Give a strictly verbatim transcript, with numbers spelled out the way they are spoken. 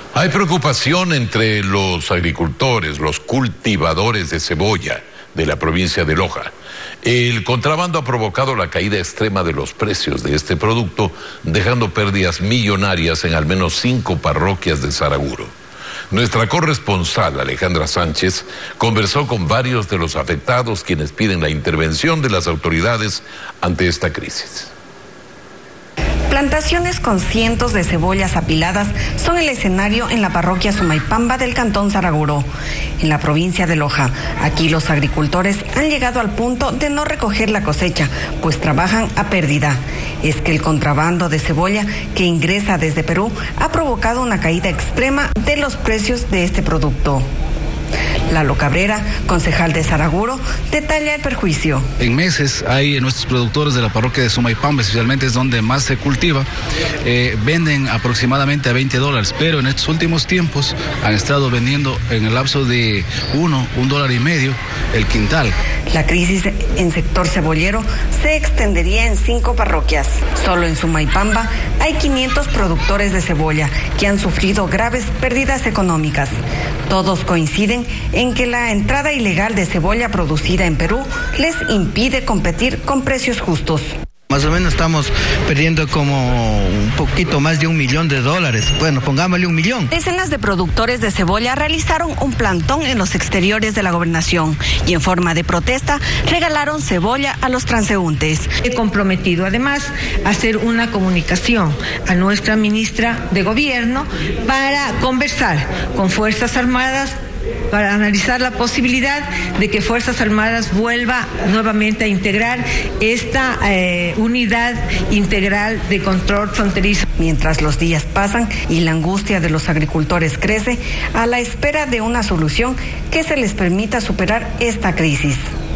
Hay preocupación entre los agricultores, los cultivadores de cebolla de la provincia de Loja. El contrabando ha provocado la caída extrema de los precios de este producto, dejando pérdidas millonarias en al menos cinco parroquias de Saraguro. Nuestra corresponsal, Alejandra Sánchez, conversó con varios de los afectados, quienes piden la intervención de las autoridades ante esta crisis. Plantaciones con cientos de cebollas apiladas son el escenario en la parroquia Sumaypamba del cantón Saraguro, en la provincia de Loja. Aquí los agricultores han llegado al punto de no recoger la cosecha, pues trabajan a pérdida. Es que el contrabando de cebolla que ingresa desde Perú ha provocado una caída extrema de los precios de este producto. Lalo Cabrera, concejal de Saraguro, detalla el perjuicio. En meses hay nuestros productores de la parroquia de Sumaypamba, especialmente es donde más se cultiva, eh, venden aproximadamente a veinte dólares, pero en estos últimos tiempos han estado vendiendo en el lapso de uno, un dólar y medio el quintal. La crisis en sector cebollero se extendería en cinco parroquias. Solo en Sumaypamba hay quinientos productores de cebolla que han sufrido graves pérdidas económicas. Todos coinciden en que la entrada ilegal de cebolla producida en Perú les impide competir con precios justos. Más o menos estamos perdiendo como un poquito más de un millón de dólares. Bueno, pongámosle un millón. Decenas de productores de cebolla realizaron un plantón en los exteriores de la gobernación y en forma de protesta regalaron cebolla a los transeúntes. He comprometido además a hacer una comunicación a nuestra ministra de Gobierno para conversar con Fuerzas Armadas, para analizar la posibilidad de que Fuerzas Armadas vuelva nuevamente a integrar esta eh, unidad integral de control fronterizo. Mientras los días pasan y la angustia de los agricultores crece, a la espera de una solución que se les permita superar esta crisis.